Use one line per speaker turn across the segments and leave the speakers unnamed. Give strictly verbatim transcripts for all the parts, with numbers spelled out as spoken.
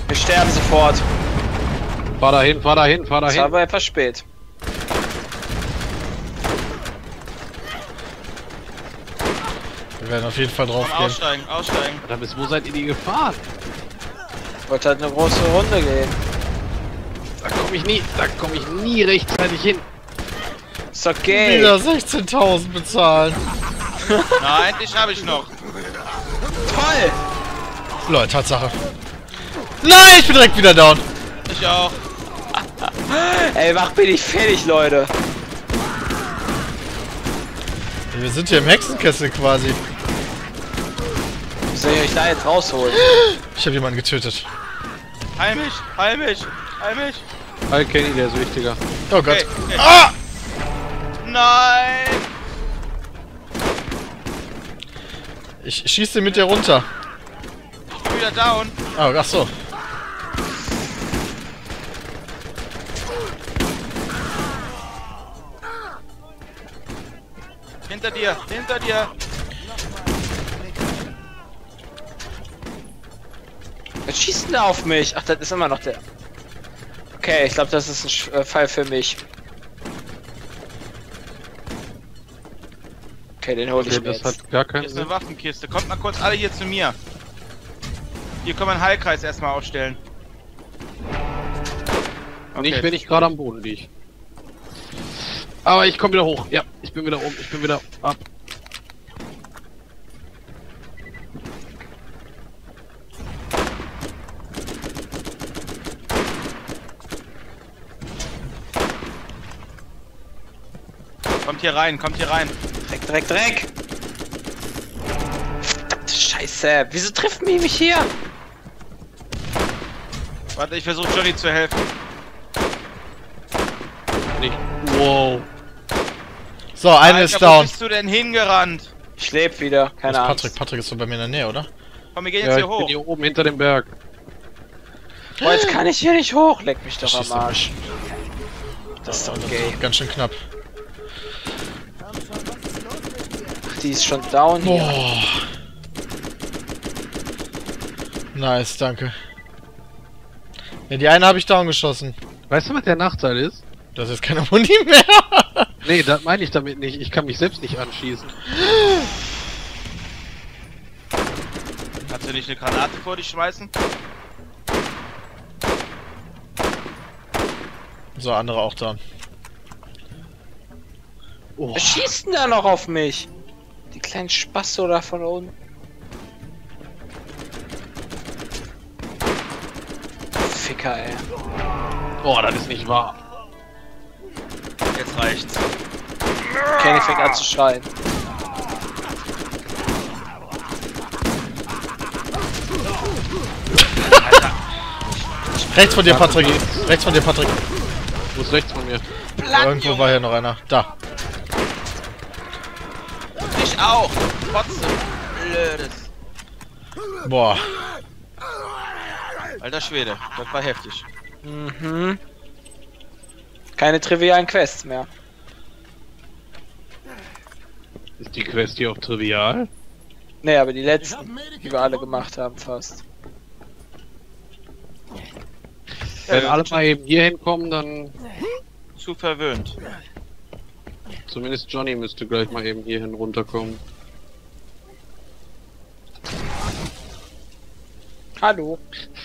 Wir sterben sofort.
Fahr dahin, fahr dahin, fahr
Das
dahin.
war aber etwas spät.
Wir werden auf jeden Fall drauf
Komm,
gehen.
aussteigen, aussteigen.
Da bis wo seid ihr die gefahren?
Ich wollte halt eine große Runde gehen.
Da komme ich nie, da komme ich nie rechtzeitig hin.
Ist okay.
Wieder sechzehntausend bezahlen.
Nein, dich habe ich noch.
Toll!
Leute, Tatsache. Nein, ich bin direkt wieder down.
Ich auch.
Ey, mach bin ich fertig, Leute.
Wir sind hier im Hexenkessel quasi.
Wie soll ich euch da jetzt rausholen?
Ich habe jemanden getötet.
Heil mich, heil mich, heil mich.
Al Kenny, der ist wichtiger.
Oh Gott.
Okay, okay.
Ah!
Nein!
Ich schieße mit dir runter.
Ich bin wieder down.
Oh, ach so.
Hinter dir, hinter dir.
Was schießt denn da auf mich? Ach, das ist immer noch der. Okay, ich glaube, das ist ein Sch äh, Fall für mich. Okay, den hole ich
Okay,
mir
das
jetzt.
hat gar
Hier
keinen
ist
Sinn.
eine Waffenkiste. Kommt mal kurz alle hier zu mir. Hier können wir einen Heilkreis erstmal aufstellen.
Nicht, wenn ich gerade am Boden liege. Aber ich komme wieder hoch. Ja, ich bin wieder oben. Ich bin wieder ab.
Kommt hier rein, kommt hier rein.
Dreck, Dreck, Dreck! Verdammte Scheiße! Wieso trifft mich mich hier?
Warte, ich versuche Johnny zu helfen.
Nicht. Wow.
So, eine
Alter,
ist
wo
down.
bist du denn hingerannt?
Ich lebe wieder,
Das
keine
ist
Ahnung.
Patrick. Patrick ist so bei mir in der Nähe, oder?
Komm, wir gehen jetzt
Ja,
hier
ich
hoch.
bin hier oben hinter dem Berg.
Boah, jetzt kann ich hier nicht hoch. Leck mich doch am
Schießt er
Arsch. Das ist doch gay.
Ganz schön knapp.
Ach, die ist schon down hier.
Boah. Nice, danke. Ja, die eine habe ich down geschossen.
Weißt du, was der Nachteil ist?
Das ist keine Muni mehr.
Nee, das meine ich damit nicht. Ich kann mich selbst nicht anschießen.
Kannst du nicht eine Granate vor dich schmeißen?
So, andere auch down.
Oh.
Wer schießt denn da noch auf mich? Die kleinen Spasso da von unten. Ficker, ey.
Oh, das ist nicht wahr.
Jetzt reicht's.
Kenny fängt an zu schreien.
Rechts von dir, Patrick. Rechts von dir, Patrick.
Wo ist rechts von mir?
Irgendwo war hier noch einer. Da.
Ich auch. Trotzdem. Blödes.
Boah.
Alter Schwede, das war heftig.
Mhm. Keine trivialen Quests mehr.
Ist die Quest hier auch trivial?
Nee, aber die letzten, die wir alle gemacht haben, fast.
Wenn alle mal eben hier hinkommen, dann...
Zu verwöhnt.
Zumindest Johnny müsste gleich mal eben hierhin runterkommen.
Hallo.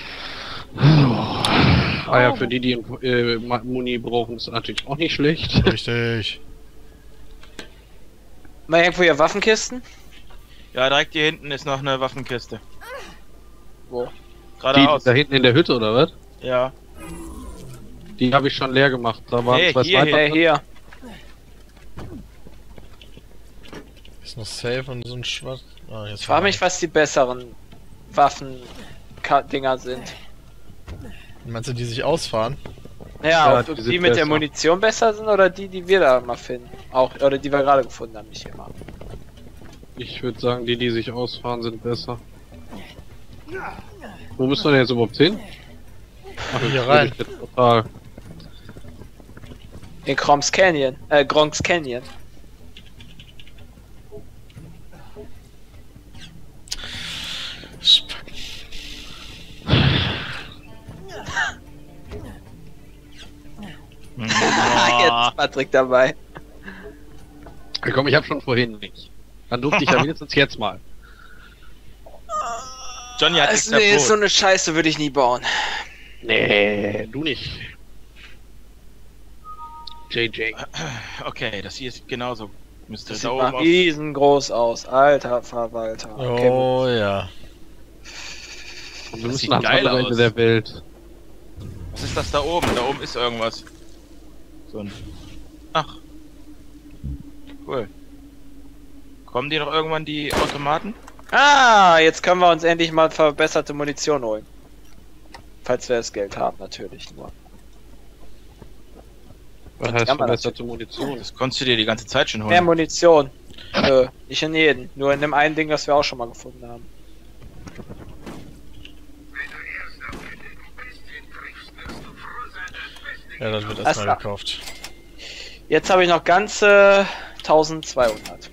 Ah ja, für die, die äh, Muni brauchen, ist natürlich auch nicht schlecht.
Richtig.
Mal irgendwo hier Waffenkisten?
Ja, direkt hier hinten ist noch eine Waffenkiste.
Wo?
Die
Geradeaus.
da hinten in der Hütte, oder was?
Ja.
Die habe ich schon leer gemacht. Da waren
Nee,
zwei
hier,
Sniper
Hey,
drin.
hier.
Ist noch safe und so ein Schwarz. Ah, jetzt
Ich frage mich, was die besseren Waffen-Dinger sind.
Meinst du, die sich ausfahren?
Ja,
Ja,
ob
die
die,
sind
mit der
besser.
Munition besser sind oder die, die wir da mal finden. Auch, oder die wir gerade gefunden haben, nicht immer.
Ich würde sagen, die, die sich ausfahren, sind besser. Wo müssen wir denn jetzt überhaupt hin? Ach,
Hier
das
rein.
ist jetzt total.
In Groms Canyon. Äh, Gronks Canyon. ist Patrick dabei.
Hey, komm, ich hab schon vorhin nicht. Dann durfte ich ja wenigstens jetzt mal.
Johnny hat
Also,
extra
nee,
Brot.
so eine Scheiße würde ich nie bauen.
Nee, du nicht. J J.
Okay, das hier ist genauso. Müsste
Das
da
sieht
oben
mal
aus.
riesengroß aus. Alter Verwalter. Okay,
Oh ja.
Und wir
Das
müssen
sieht
nach
geil
andere Ende
aus.
der Welt.
Was ist das da oben? Da oben ist irgendwas. So ein. Ach. Cool. Kommen die noch irgendwann, die Automaten?
Ah, jetzt können wir uns endlich mal verbesserte Munition holen. Falls wir das Geld haben, natürlich nur.
Was heißt
kann man
verbesserte Munition?
Das konntest du dir die ganze Zeit schon
Mehr
holen.
Munition. Nö, nicht in jeden. Nur in dem einen Ding, das wir auch schon mal gefunden haben.
Ja, das wird
Alles
erstmal
klar.
gekauft.
Jetzt habe ich noch ganze eintausendzweihundert.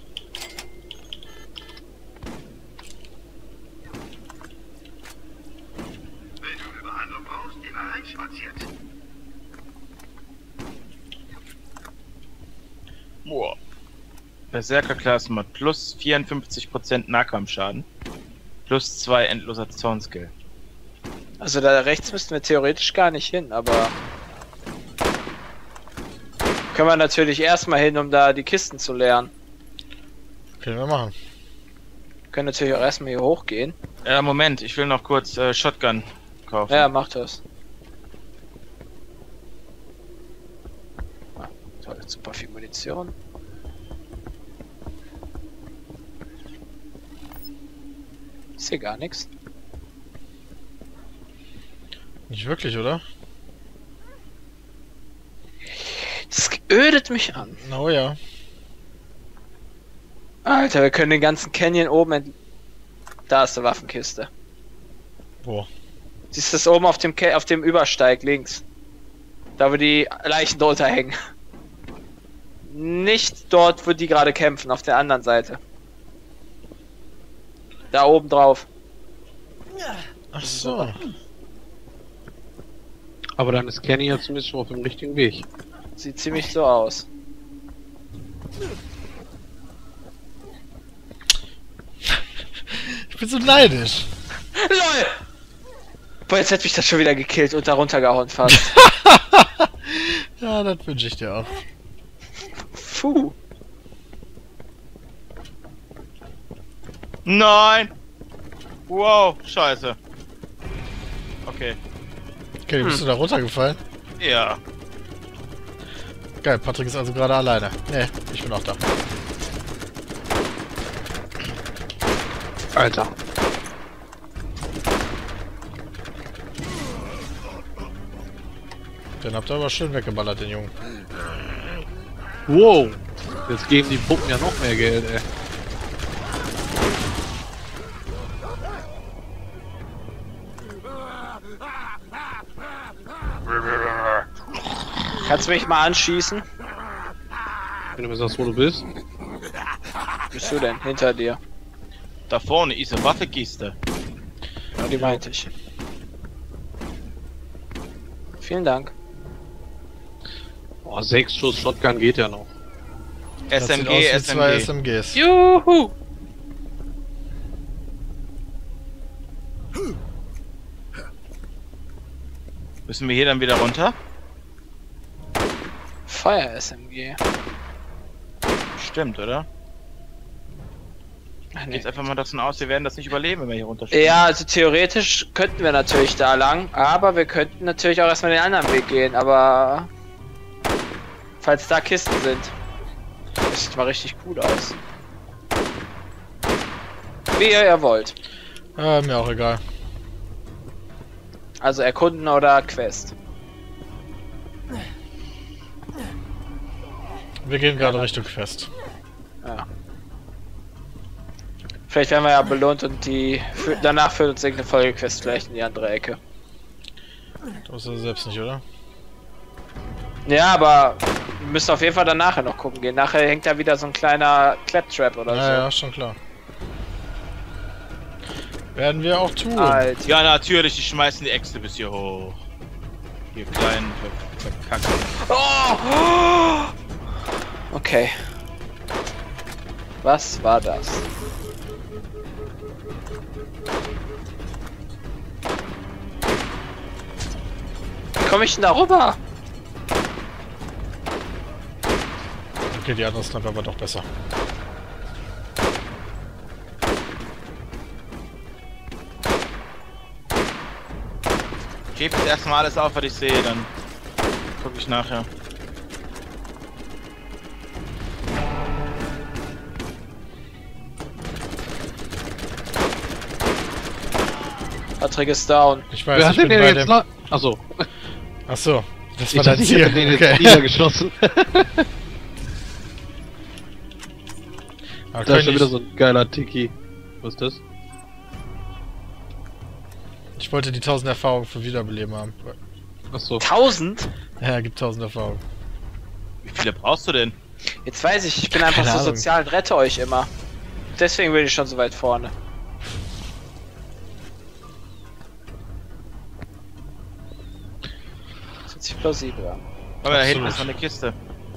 Boah. Berserker-Klasse macht plus vierundfünfzig Prozent Nahkampfschaden. Plus zwei endloser Zornskill.
Also da rechts müssten wir theoretisch gar nicht hin, aber... Können wir natürlich erstmal hin, um da die Kisten zu leeren.
Können wir machen.
Können natürlich auch erstmal hier hochgehen.
Ja, Moment, ich will noch kurz äh, Shotgun kaufen.
Ja, mach das. Ah, toll, super viel Munition. Ist hier gar nichts.
Nicht wirklich, oder?
Das ödet mich an.
Oh ja.
Alter, wir können den ganzen Canyon oben ent... Da ist die Waffenkiste.
Wo?
Siehst du das oben auf dem, Ca auf dem Übersteig links? Da wo die Leichen drunter hängen. Nicht dort, wo die gerade kämpfen, auf der anderen Seite. Da oben drauf.
Ach so.
Aber dann ist Kenny ja zumindest schon auf dem richtigen Weg.
Sieht ziemlich so aus.
Ich bin so neidisch.
LOL! Boah, jetzt hätte mich das schon wieder gekillt und da runtergehauen fast.
Ja, das wünsche ich dir auch.
Puh.
Nein! Wow, scheiße. Okay.
Okay, bist du da runtergefallen?
Ja.
Geil, Patrick ist also gerade alleine. Nee, ich bin auch da.
Alter.
Den habt ihr aber schön weggeballert, den Jungen.
Wow. Jetzt geben die Puppen ja noch mehr Geld, ey.
Kannst du mich mal anschießen?
Wenn du mir sagst, wo du bist.
Wo bist du denn? Hinter dir.
Da vorne ist eine Waffekiste.
Ja, die meinte ich. Vielen Dank.
Oh, sechs Schuss Shotgun geht ja noch.
Das sieht aus
S M G,
wie zwei
S
S
M G.
M Gs.
Juhu!
Müssen wir hier dann wieder runter?
Feuer S M G.
Stimmt, oder?
Ach, nee.
Jetzt einfach mal davon aus, wir werden das nicht überleben, wenn wir hier runterspringen.
Ja, also theoretisch könnten wir natürlich da lang, aber wir könnten natürlich auch erstmal den anderen Weg gehen, aber falls da Kisten sind. Das sieht mal richtig gut aus. Wie ihr, ihr wollt.
Äh, mir auch egal.
Also erkunden oder Quest.
Wir gehen gerade Richtung Quest.
Ja. Vielleicht werden wir ja belohnt und die für, danach führt uns irgendeine Folgequest vielleicht in die andere Ecke.
Du hast du selbst nicht, oder?
Ja, aber wir müssen auf jeden Fall dann nachher noch gucken gehen. Nachher hängt da wieder so ein kleiner Claptrap oder
Ja,
so.
ja, schon klar. Werden wir auch tun.
Alter.
Ja, natürlich, die schmeißen die Äxte bis hier hoch. Ihr kleinen Ver Verkacken.
Oh! Okay. Was war das? Wie komme ich denn da rüber?
Okay, die andere Sniper war doch besser.
Ich gebe jetzt erstmal alles auf, was ich sehe, dann gucke ich nachher.
Patrick ist down.
Ich weiß,
Wer
ich
hat
bin
den
bei
jetzt
dem...
la- Achso.
Achso, das
Ich
war dein
dachte, ich
Ziel.
hätte den jetzt
Okay.
niedergeschossen.
Aber
Da ist schon
König,
wieder so ein geiler Tiki. Was ist das?
ich wollte die tausend Erfahrungen für Wiederbeleben haben.
Achso.
tausend?
Ja, gibt tausend Erfahrungen.
Wie viele brauchst du denn?
Jetzt weiß ich, ich bin einfach
Keine
so
Ahnung.
sozial und rette euch immer. Deswegen bin ich schon so weit vorne. Das hört sich plausibel an.
Guck mal, da hinten
Absolut.
ist noch eine Kiste.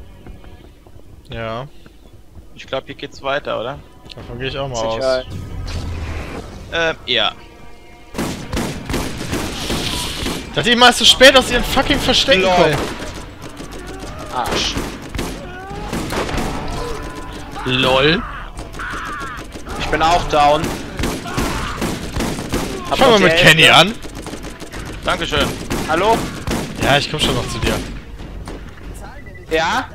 Ja,
Ich glaube, hier geht's weiter, oder?
davon gehe ich auch mal aus.
Sicherheit.
Ähm, ja.
Dass die mal so spät aus ihren fucking Verstecken
Lol.
kommen.
Arsch.
LOL.
Ich bin auch down. Hab
Fangen
noch
wir
die
mit Kenny
Hälfte.
an.
Dankeschön.
Hallo?
Ja, ich komm schon noch zu dir.
Ja?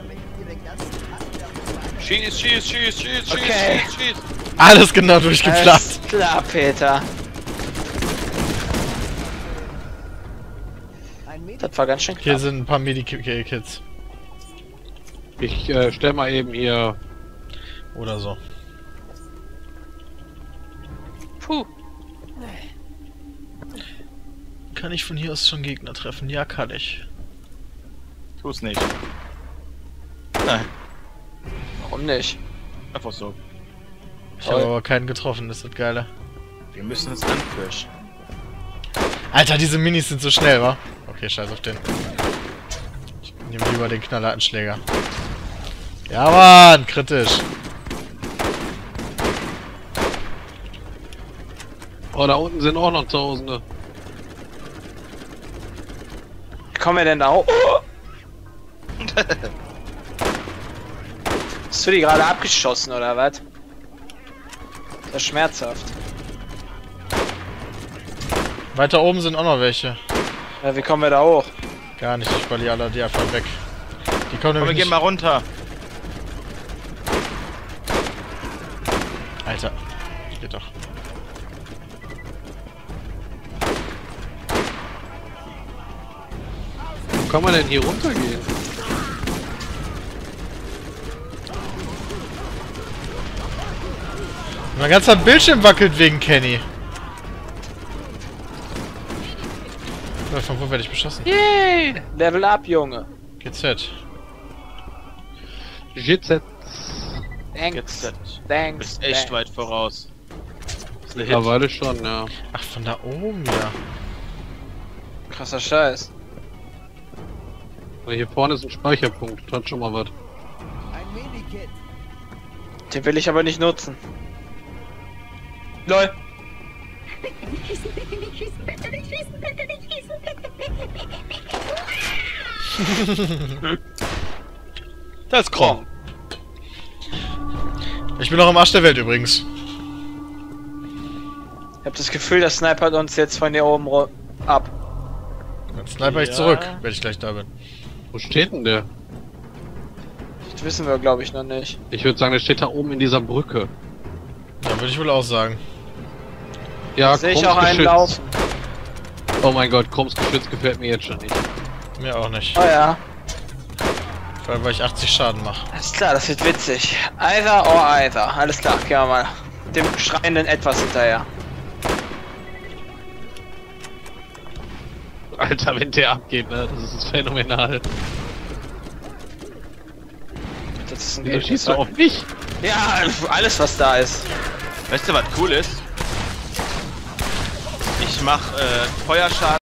Schieß, schieß, schieß, schieß,
Okay.
schieß, schieß, schieß.
Alles genau durchgeplant.
Alles klar, Peter. Das war ganz schön
Hier
knapp.
sind ein paar Medikits.
Ich äh, stell mal eben hier.
Oder so.
Puh.
Kann ich von hier aus schon Gegner treffen? Ja, kann ich.
Tu's nicht. Nein,
Warum nicht?
einfach so.
Ich habe
Toll.
aber keinen getroffen, das ist das Geile.
Wir müssen uns anpirschen.
Alter, diese Minis sind so schnell, wa? Okay, scheiß auf den. Ich nehme lieber den knallharten Schläger. Ja, Mann, kritisch.
Oh, da unten sind auch noch Tausende.
Wie kommen wir denn da hoch? Hast du die gerade abgeschossen oder was? Das ist schmerzhaft.
Weiter oben sind auch noch welche.
Ja, wie kommen wir da hoch?
Gar nicht, ich verliere alle die einfach weg. Die kommen
Komm, wir
nämlich
gehen
nicht...
mal runter.
Alter. Geht doch.
Wo kann man denn hier runtergehen?
Mein ganzer Bildschirm wackelt wegen Kenny. Äh, Von wo werde ich beschossen?
Yay! Level up, Junge.
G Z.
G Z.
Thanks.
Jetzt, du
Thanks.
bist echt
thanks.
weit voraus. Das ist eine Hit.
Mittlerweile schon, ja.
Ach, von da oben, ja.
Krasser Scheiß.
Weil hier vorne ist ein Speicherpunkt. Das hat schon mal was.
Den will ich aber nicht nutzen. LOL.
Das ist krumm. Ich bin noch am Arsch der Welt übrigens.
Ich hab das Gefühl, das snipert uns jetzt von hier oben ro- ab.
Dann sniper ich
Ja.
zurück, wenn ich gleich da bin.
Wo steht denn der?
Das wissen wir, glaube ich, noch nicht.
Ich würde sagen, der steht da oben in dieser Brücke.
Ja, würde ich wohl auch sagen.
Ja,
Sehe ich
Krumms
auch einen
Geschütz.
laufen.
Oh mein Gott, Krumms Geschütz gefällt mir jetzt schon nicht.
Mir auch nicht.
Oh ja.
Vor allem, weil ich achtzig Schaden mache.
Alles klar, das wird witzig. Either or either. Alles klar, gehen wir mal dem schreienden Etwas hinterher.
Alter, wenn der abgeht, ne? Das ist phänomenal.
Das ist ein
Wieso
Gegner.
schießt du auf mich?
Ja, alles was da ist.
Weißt du, was cool ist? Ich mach äh, Feuerschaden.